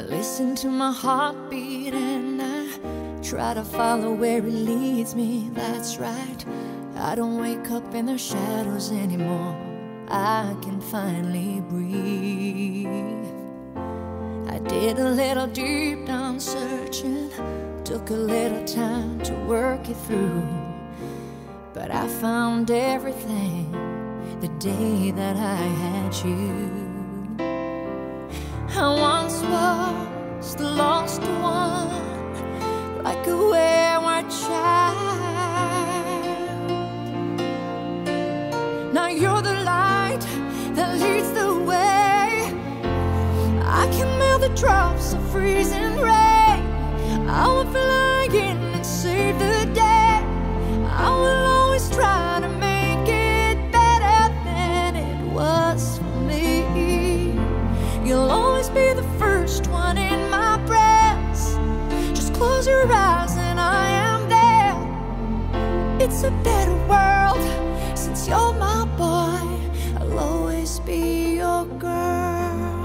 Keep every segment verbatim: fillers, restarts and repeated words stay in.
listen to my heartbeat and I try to follow where it leads me. That's right, I don't wake up in the shadows anymore. I can finally breathe. I did a little deep down searching, took a little time to work it through, but I found everything the day that I had you. I once was the lost one, like a wayward child. Now you're the light that leads the way. I can melt the drops of freezing rain. I will fly in and save the day. I will always try to make it better than it was for me. You'll always be the first one in my breath. Just close your eyes and I am there. It's a better world since you're my boy. I'll always be your girl.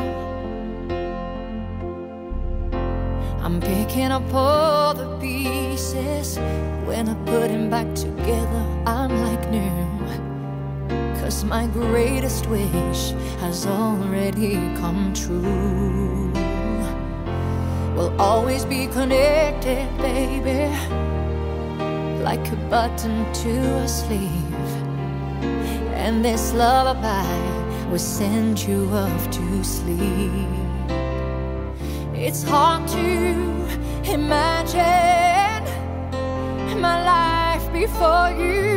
I'm picking up all the pieces. When I put them back together, I'm like new. 'Cause my greatest wish has already come true. We'll always be connected, baby, like a button to a sleeve. And this lullaby will send you off to sleep. It's hard to imagine my life before you,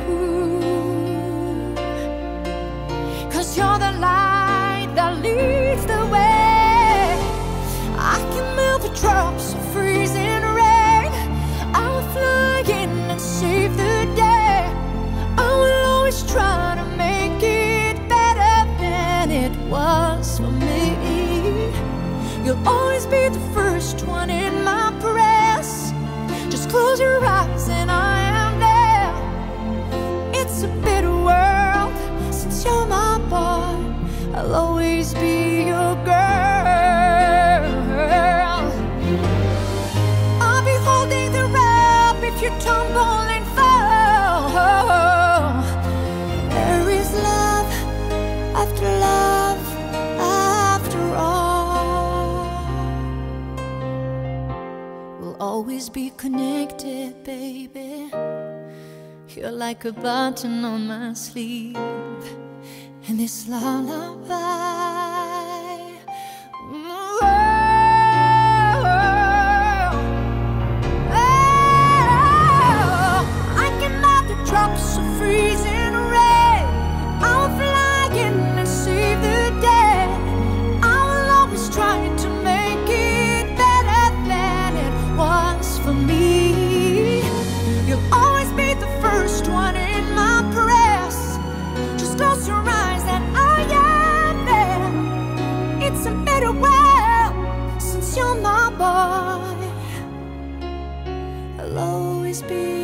'cause you're the light that leads the way. I can melt the drops of freezing rain. I'll fly in and save the day. I will always try to make it better than it was for me. You'll always be the first one in my prayers. Just close your eyes and I am there. It's a better world since you're my boy. I'll always be your girl. I'll be holding the rope if you tumble and fall. There is love after love after all. We'll always be connected, baby. You're like a button on my sleeve, and this lullaby, oh, oh, I can melt the drops of freezing rain. I'll fly in and save the day. I will always try to make it better than it was for me. You'll always be the first one in my prayers. Just close your eyes and I am there. It's a better world since you're my boy. I'll always be